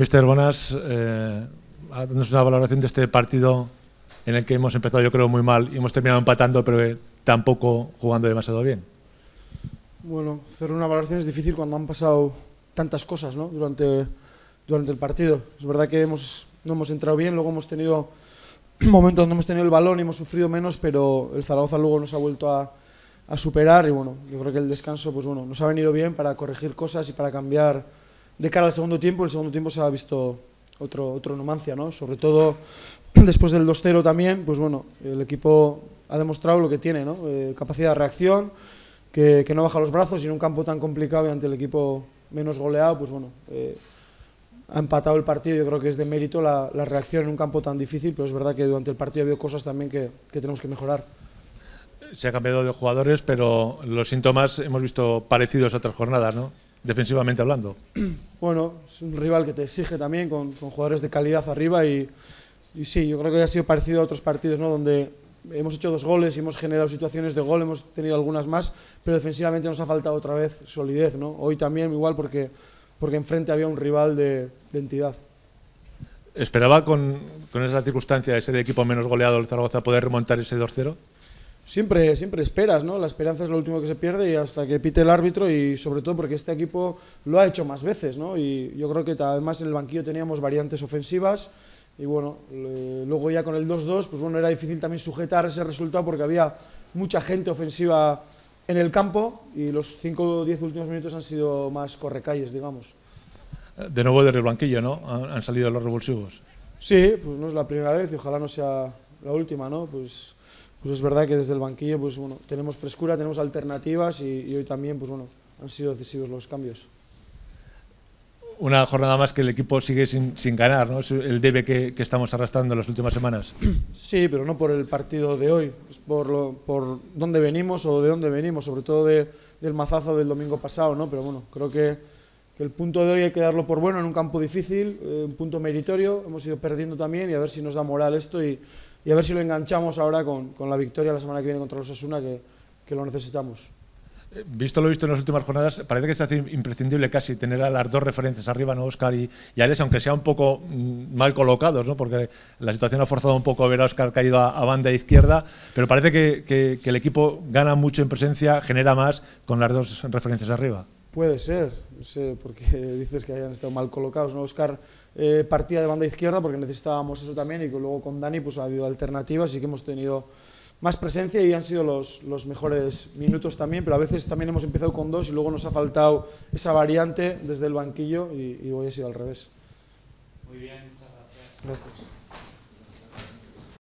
Mister Bonas, dándonos una valoración de este partido en el que hemos empezado, yo creo, muy mal y hemos terminado empatando, pero tampoco jugando demasiado bien. Bueno, hacer una valoración es difícil cuando han pasado tantas cosas, ¿no? durante el partido. Es verdad que no hemos entrado bien, luego hemos tenido momentos donde hemos tenido el balón y hemos sufrido menos, pero el Zaragoza luego nos ha vuelto a superar y bueno, yo creo que el descanso pues bueno, nos ha venido bien para corregir cosas y para cambiar de cara al segundo tiempo. El segundo tiempo se ha visto otro Numancia, ¿no? Sobre todo después del 2-0 también, pues bueno, el equipo ha demostrado lo que tiene, ¿no? Capacidad de reacción, que no baja los brazos y en un campo tan complicado y ante el equipo menos goleado, pues bueno, ha empatado el partido. Yo creo que es de mérito la reacción en un campo tan difícil, pero es verdad que durante el partido ha habido cosas también que tenemos que mejorar. Se ha cambiado de jugadores, pero los síntomas hemos visto parecidos a otras jornadas, ¿no? Defensivamente hablando. Bueno, es un rival que te exige también con jugadores de calidad arriba y sí, yo creo que ha sido parecido a otros partidos, ¿no? Donde hemos hecho 2 goles y hemos generado situaciones de gol, hemos tenido algunas más, pero defensivamente nos ha faltado otra vez solidez, ¿no? Hoy también igual porque enfrente había un rival de entidad. ¿Esperaba con esa circunstancia de ser el equipo menos goleado del Zaragoza poder remontar ese 2-0? Siempre esperas, ¿no? La esperanza es lo último que se pierde y hasta que pite el árbitro, y sobre todo porque este equipo lo ha hecho más veces, ¿no? Y yo creo que además en el banquillo teníamos variantes ofensivas y bueno, luego ya con el 2-2, pues bueno, era difícil también sujetar ese resultado porque había mucha gente ofensiva en el campo y los 5 o 10 últimos minutos han sido más correcalles, digamos. De nuevo desde el banquillo, ¿no? Han salido los revulsivos. Sí, pues no es la primera vez y ojalá no sea la última, ¿no? Pues es verdad que desde el banquillo pues bueno, tenemos frescura, tenemos alternativas y hoy también pues bueno, han sido decisivos los cambios. Una jornada más que el equipo sigue sin ganar, ¿no? Es el debe que estamos arrastrando en las últimas semanas. Sí, pero no por el partido de hoy, es por dónde venimos o de dónde venimos, sobre todo del mazazo del domingo pasado, ¿no? Pero bueno, creo que el punto de hoy hay que darlo por bueno en un campo difícil, un punto meritorio. Hemos ido perdiendo también y a ver si nos da moral esto y a ver si lo enganchamos ahora con la victoria la semana que viene contra los Osasuna, que lo necesitamos. Visto lo visto en las últimas jornadas, parece que se hace imprescindible casi tener a las dos referencias arriba, ¿no? Óscar y Alex, aunque sea un poco mal colocados, ¿no? Porque la situación ha forzado un poco a ver a Óscar caído a banda izquierda, pero parece que el equipo gana mucho en presencia, genera más con las dos referencias arriba. Puede ser, no sé, porque dices que hayan estado mal colocados, ¿no? Óscar partía de banda izquierda porque necesitábamos eso también, y que luego con Dani pues ha habido alternativas y que hemos tenido más presencia y han sido los mejores minutos también, pero a veces también hemos empezado con 2 y luego nos ha faltado esa variante desde el banquillo y hoy ha sido al revés. Muy bien, muchas gracias. Gracias.